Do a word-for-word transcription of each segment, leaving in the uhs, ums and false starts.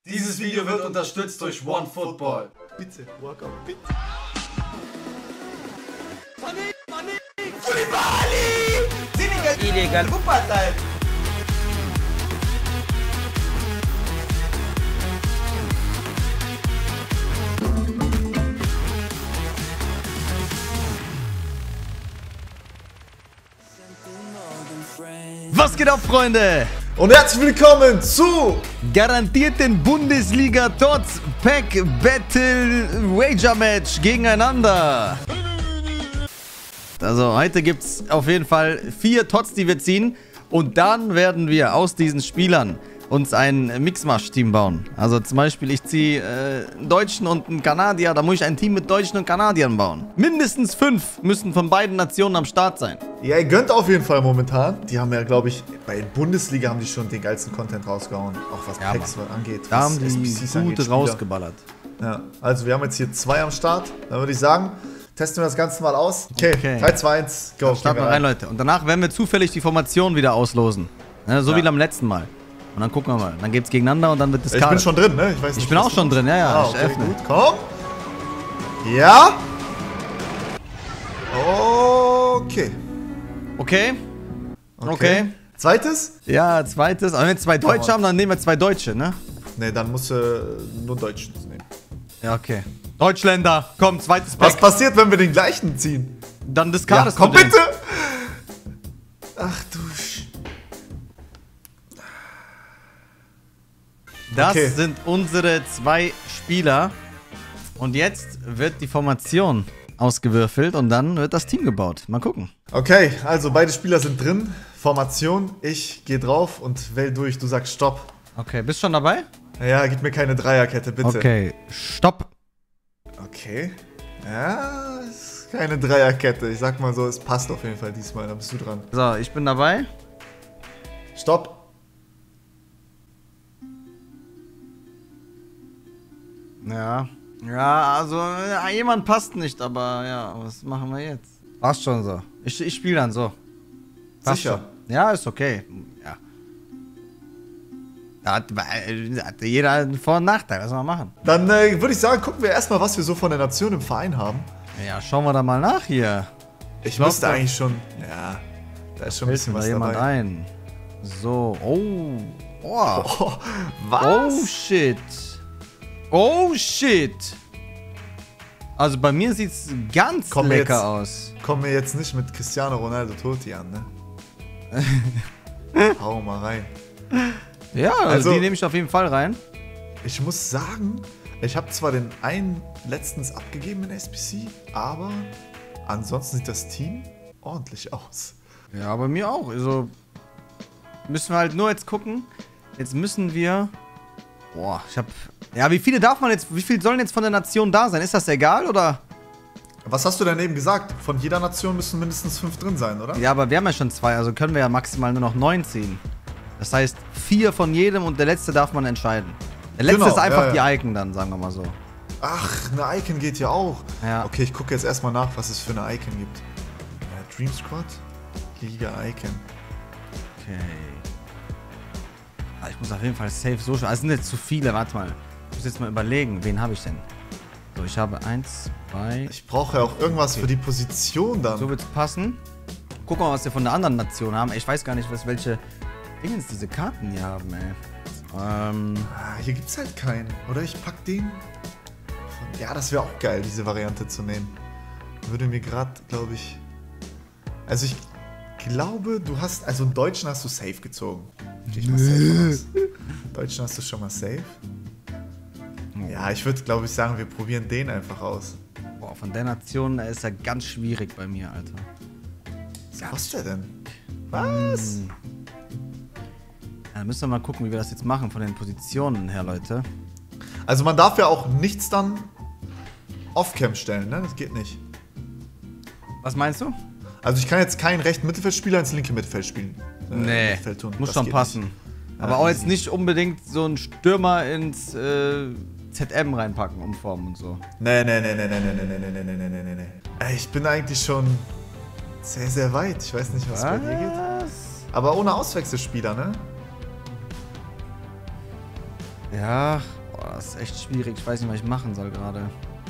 Dieses Video wird unterstützt durch OneFootball. Bitte, Workout, bitte. Illegal Wuppertal. Was geht ab, Freunde? Und herzlich willkommen zu garantierten Bundesliga Tots Pack Battle Wager Match gegeneinander. Also heute gibt es auf jeden Fall vier Tots, die wir ziehen. Und dann werden wir aus diesen Spielern uns ein Mixmash-Team bauen. Also zum Beispiel, ich ziehe äh, einen Deutschen und einen Kanadier. Da muss ich ein Team mit Deutschen und Kanadiern bauen. Mindestens fünf müssen von beiden Nationen am Start sein. Ja, ihr gönnt auf jeden Fall momentan. Die haben ja, glaube ich, bei Bundesliga haben die schon den geilsten Content rausgehauen. Auch was Ja, Packs angeht. Da was haben die S B Cs gute angeht, Spieler. rausgeballert. Ja, also wir haben jetzt hier zwei am Start. Dann würde ich sagen, testen wir das Ganze mal aus. Okay, Okay. drei, zwei, eins, go. Starten wir rein, Leute. Und danach werden wir zufällig die Formation wieder auslosen. Ne, so Ja. wie beim letzten Mal. Und dann gucken wir mal. Dann geht's gegeneinander und dann wird das Ich bin schon drin, ne? Ich, weiß nicht, Ich bin was auch du schon machst. drin, ja, ja. Ah, Ich okay, öffne. gut, komm. Ja. Okay. Okay. Okay. Zweites? Ja, zweites. Aber wenn wir zwei Deutsche Ja. haben, dann nehmen wir zwei Deutsche, ne? Ne, dann musst du nur Deutschen nehmen. Ja, okay. Deutschländer. Komm, zweites Was Pack. passiert, wenn wir den gleichen ziehen? Dann Ja, discardest komm du den. bitte! Ach du Sch... Das Okay. sind unsere zwei Spieler. Und jetzt wird die Formation ausgewürfelt und dann wird das Team gebaut. Mal gucken. Okay, also beide Spieler sind drin. Formation, ich gehe drauf und wähl durch. Du sagst Stopp. Okay, bist schon dabei? Ja, gib mir keine Dreierkette, bitte. Okay, stopp. Okay. Ja, ist keine Dreierkette. Ich sag mal so, es passt auf jeden Fall diesmal. Da bist du dran. So, ich bin dabei. Stopp. Ja. Ja, also ja, jemand passt nicht, aber ja, was machen wir jetzt? Passt schon so. Ich, ich spiele dann so. Passt Sicher. schon. Ja, ist okay. Ja. Da hat, hat jeder einen Vor- und Nachteil. Was soll man machen? Dann äh, würde ich sagen, gucken wir erstmal, was wir so von der Nation im Verein haben. Ja, schauen wir da mal nach hier. Ich glaub, müsste da- eigentlich schon... Ja, da ist schon ein Fällt bisschen mir was da jemand dabei. ein. So. Oh. Oh. Oh, Oh was? shit. Oh shit. Also bei mir sieht's ganz Komm lecker jetzt. aus. Kommen wir jetzt nicht mit Cristiano Ronaldo Totti an, ne? Hau mal rein. Ja, also Also- die nehme ich auf jeden Fall rein. Ich muss sagen, ich habe zwar den einen letztens abgegeben in S B C, aber ansonsten sieht das Team ordentlich aus. Ja, bei mir auch. Also müssen wir halt nur jetzt gucken. Jetzt müssen wir... Boah, ich hab... Ja, wie viele darf man jetzt... Wie viel sollen jetzt von der Nation da sein? Ist das egal, oder? Was hast du denn eben gesagt? Von jeder Nation müssen mindestens fünf drin sein, oder? Ja, aber wir haben ja schon zwei, also können wir ja maximal nur noch neun ziehen. Das heißt, vier von jedem und der letzte darf man entscheiden. Der letzte Genau, ist einfach ja, ja. die Icon dann, sagen wir mal so. Ach, eine Icon geht ja auch. Ja. Okay, ich gucke jetzt erstmal nach, was es für eine Icon gibt. Ja, Dream Squad, Liga Icon. Okay. Ah, ich muss auf jeden Fall safe so schon. Also sind jetzt zu viele, warte mal. Ich muss jetzt mal überlegen, wen habe ich denn? So, ich habe eins, zwei. Ich brauche ja auch irgendwas für die Position dann. So wird's passen. Guck mal, was wir von der anderen Nation haben. Ich weiß gar nicht, was welche Dingens diese Karten hier haben, ey. Ähm. Ah, hier gibt's halt keinen. Oder ich pack den. Von, ja, das wäre auch geil, diese Variante zu nehmen. Würde mir gerade, glaube ich. Also ich glaube, du hast. Also einen Deutschen hast du safe gezogen. Geh ich mal safe von aus. Deutschen hast du schon mal safe. Ja, ich würde, glaube ich, sagen, wir probieren den einfach aus. Boah, von der Nation ist er ganz schwierig bei mir, Alter. Was kostet der denn? Was? Ja, dann müssen wir mal gucken, wie wir das jetzt machen von den Positionen her, Leute. Also man darf ja auch nichts dann off-cam stellen, ne? Das geht nicht. Was meinst du? Also ich kann jetzt keinen rechten Mittelfeldspieler ins linke Mittelfeld spielen. äh, Nee, Mittelfeld tun. muss Das schon geht passen. nicht. Aber Ja, auch easy. jetzt nicht unbedingt so einen Stürmer ins äh, Z M reinpacken, umformen und so. Nee, nee, nee, nee, nee, nee, nee, nee, nee, nee, nee, nee, nee. Ey, ich bin eigentlich schon sehr, sehr weit. Ich weiß nicht, was bei dir geht. Was? Aber ohne Auswechselspieler, ne? Ja, boah, das ist echt schwierig. Ich weiß nicht, was ich machen soll gerade.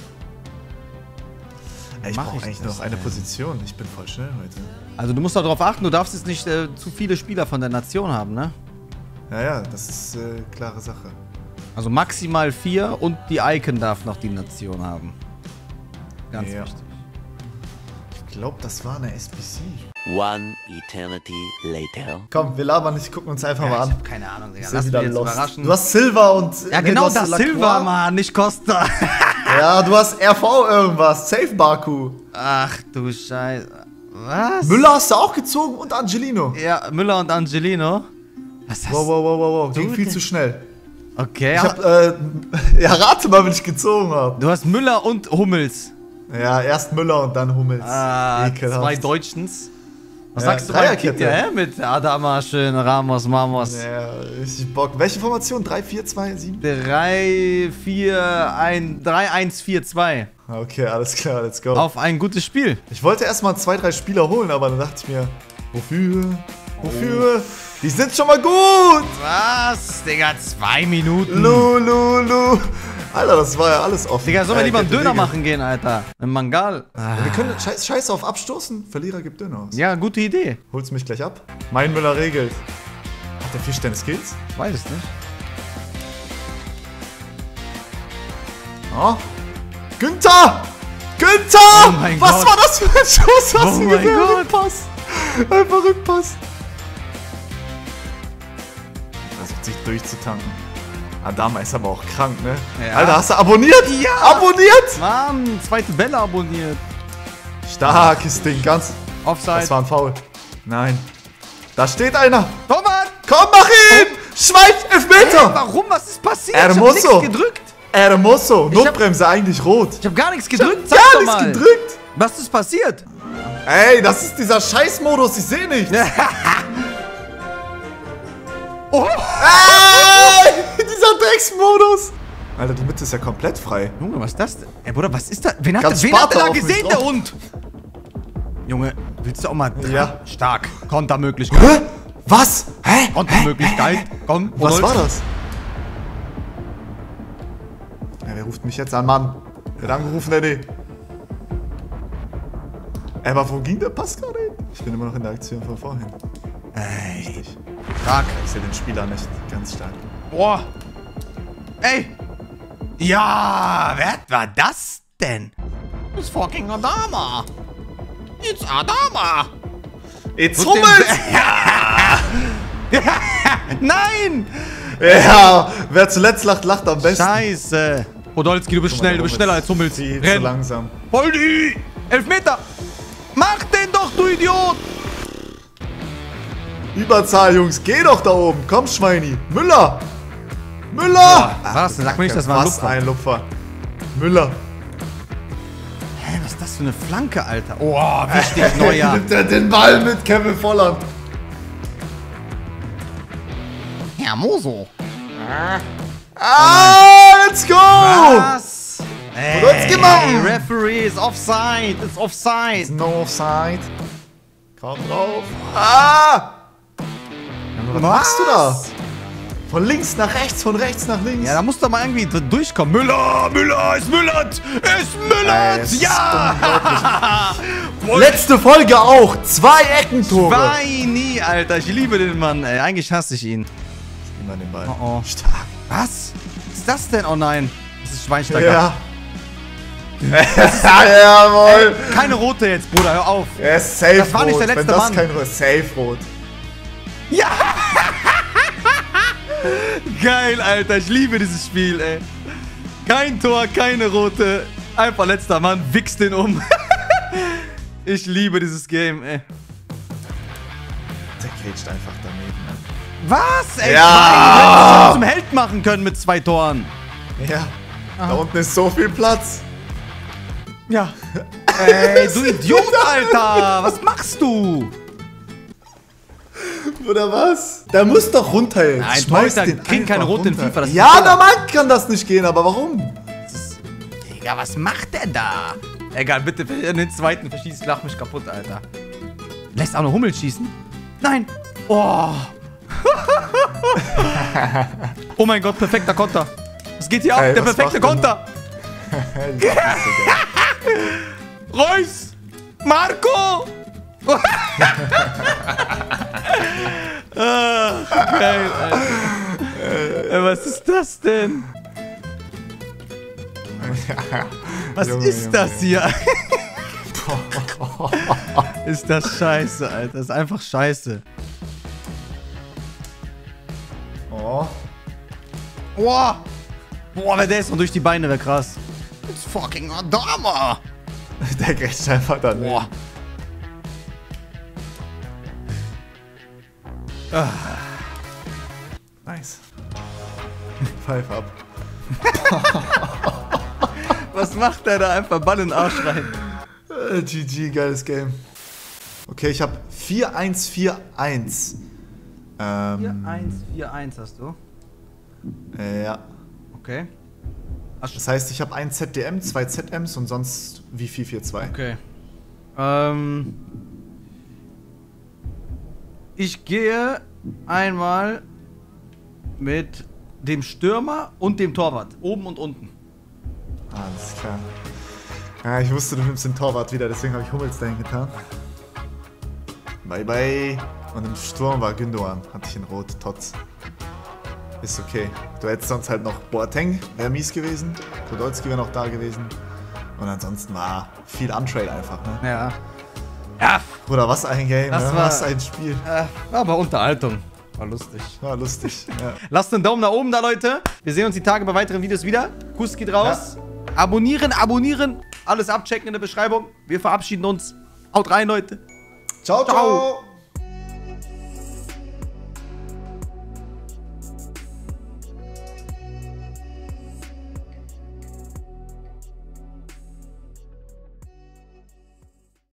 Ey, ich Mach brauche ich eigentlich das nur noch eine denn? Position. Ich bin voll schnell heute. Also du musst darauf achten, du darfst jetzt nicht äh, zu viele Spieler von der Nation haben, ne? Ja, ja, das ist äh, klare Sache. Also maximal vier und die Icon darf noch die Nation haben. Ganz Ja. wichtig. Ich glaube, das war eine S B C. One eternity later. Komm, wir labern nicht, gucken uns einfach mal Ich an. hab keine Ahnung, Digga. Ist ja Lass wieder mich jetzt lost. überraschen. Du hast Silva und... ja, nee, genau, du hast das Lacroix. Silva, Mann, nicht Costa. Ja, du hast R V irgendwas. Safe Baku. Ach du Scheiße. Was? Müller hast du auch gezogen und Angelino. Ja, Müller und Angelino. Was hast Wow, wow, wow, wow, wow. Ging Du viel denn? zu schnell. Okay, Ich aber hab, äh, ja, rate mal, wenn ich gezogen habe. du hast Müller und Hummels. Ja, erst Müller und dann Hummels. Ah, Ekelhaft. zwei Deutschens. Was Ja, sagst du bei Dreierkette. Kicker, hä? Mit Adama, schön, Ramos, Mamos. Ja, richtig Bock. Welche Formation? drei, vier, zwei, sieben? drei, vier, eins, drei, eins, vier, zwei. Okay, alles klar, let's go. Auf ein gutes Spiel. Ich wollte erstmal zwei, drei Spieler holen, aber dann dachte ich mir, wofür? Wofür? Die sind schon mal gut! Was? Digga, zwei Minuten. Lu, lu, lu. Alter, das war ja alles offen. Digga, sollen wir Äh, lieber einen Digga. Döner machen gehen, Alter? Im Mangal. Ah. Wir können scheiß, scheiß auf Abstoßen. Verlierer gibt Döner aus. Ja, gute Idee. Holst du mich gleich ab? Mein Müller regelt. Hat der vier Sterne Skills? Ich weiß es nicht. Oh. Günther! Günther! Oh mein Was Gott. war das für ein Schuss? Hast Oh du mein gesehen? Gott. Rückpass. Einfach Rückpass. Versucht sich durchzutanken. Adama ist aber auch krank, ne? Ja. Alter, hast du abonniert? Ja. Abonniert! Mann, zweite Bälle abonniert. Starkes Ding, ganz. Offside. Das war ein Foul. Nein. Da steht einer. Torwart! Komm, mach ihn! Schweif, Elfmeter! Warum? Was ist passiert? Hermoso. Ich hab nichts gedrückt. Hermoso. Notbremse eigentlich rot. Ich hab gar nichts gedrückt. Gar Sag doch nichts mal. gedrückt. Was ist passiert? Ey, das ist dieser Scheißmodus. Ich sehe nichts. Oh. Ey, dieser Drecksmodus. Alter, die Mitte ist ja komplett frei. Junge, was ist das denn? Ey, Bruder, was ist das? Wen hat, Ganz wen hat der Sparta da auf mich gesehen, drauf. der Hund? Junge, willst du auch mal... Ja. Stark. Kontermöglichkeit. Hä? Was? Hä? Kontermöglichkeit. Komm, Was Rodolph. war das? Ja, wer ruft mich jetzt an, Mann? Wer hat angerufen, Eddie? Ey, aber wo ging der Pass gerade hin? Ich bin immer noch in der Aktion von vorhin. Ey, Richtig. stark. Ich sehe den Spieler nicht ganz stark. Boah. Ey. Ja, wer war das denn? Das ist fucking Adama. It's Adama. Jetzt Gut, den- Hummels! Nein! Ja, wer zuletzt lacht, lacht am besten. Scheiße. Podolski, du bist Guck mal, schnell, du der bist schneller als Hummels. Viel zu Renn. langsam. Poldi! Elfmeter! Mach den doch, du Idiot! Überzahl, Jungs. Geh doch da oben. Komm, Schweini. Müller! Müller! Boah, was? Sag mir nicht, das war ein Was Lupfer. ein Lupfer. Müller. Hä, was ist das für eine Flanke, Alter? Oh, wichtig, Neuer. Nimmt er den Ball mit Kevin Volland. Hermoso. Ah, let's go! Was? Ey, Podolski, Mann! Referee ist offside, ist offside. No offside. Kaum drauf. Ah! Was machst du da? Von links nach rechts, von rechts nach links. Ja, da muss doch mal irgendwie durchkommen. Müller, Müller, ist Müllert, ist Müllert, Ey, es ist ja! Letzte Folge auch. Zwei Eckentore. Weini, Alter, ich liebe den Mann, ey. Eigentlich hasse ich ihn. Immer den Ball. Oh, oh. Stark. Was? Was ist das denn? Oh nein. Das ist Schweinsteiger. Ja. Jawohl. Keine rote jetzt, Bruder, hör auf. Er ist safe Das war nicht der rot. letzte Wenn das Mann. kein Rot safe rot. Ja! Geil, Alter. Ich liebe dieses Spiel, ey. Kein Tor, keine rote. Einfach letzter Mann. Wichs den um. Ich liebe dieses Game, ey. Der grätscht einfach daneben. Ne? Was? Ey, Ja! Schwein, du hättest schon zum Held machen können mit zwei Toren. Ja. Da unten ist so viel Platz. Ja. Ey, du Idiot, Alter. Was machst du? Oder was? Der muss doch runter jetzt. Nein, Schmeiß Torhüter den kriegen keine einfach rote in runter. FIFA, das ist Ja, ein der Mann kann das nicht gehen, aber warum? Digga, was macht der da? Egal, bitte, in den zweiten verschießt, lach mich kaputt, Alter. Lässt auch noch Hummel schießen? Nein. Oh. Oh mein Gott, perfekter Konter. Was geht hier ab? Ey, Der was perfekte macht denn- Konter. Reus! Marco! Ach, geil, Alter. Ey, was ist das denn? Was Junge, ist Junge, das hier? Ist das scheiße, Alter. Das ist einfach scheiße. Oh. Boah! Boah, wer der ist noch durch die Beine, wäre krass. It's fucking Adama! Der grätscht einfach dann. Boah. Ah. Nice. Pfeif ab. Was macht der da? Einfach Ball in den Arsch rein. Äh, G G, geiles Game. Okay, ich habe vier eins vier eins. Ähm, eins, vier eins hast du. äh, ja. Okay. Das heißt, ich habe ein Z D M, zwei Z Ms und sonst wie vier vier zwei. Okay. Ähm. Ich gehe einmal mit dem Stürmer und dem Torwart. Oben und unten. Alles klar. Ja, ich wusste, du nimmst den Torwart wieder, deswegen habe ich Hummels dahin getan. Bye bye. Und im Sturm war Gündogan, hatte ich in Rot, Tots. Ist okay. Du hättest sonst halt noch Boateng, wäre mies gewesen. Podolski wäre noch da gewesen. Und ansonsten war viel Untrade einfach, ne? Ja. Ja, Oder was ein Game, Das ne? war- Was ein Spiel. äh, war aber Unterhaltung. War lustig. War lustig. Ja. Lasst einen Daumen nach oben da, Leute. Wir sehen uns die Tage bei weiteren Videos wieder. Kuss geht raus. Abonnieren, abonnieren. Alles abchecken in der Beschreibung. Wir verabschieden uns. Haut rein, Leute. Ciao, ciao.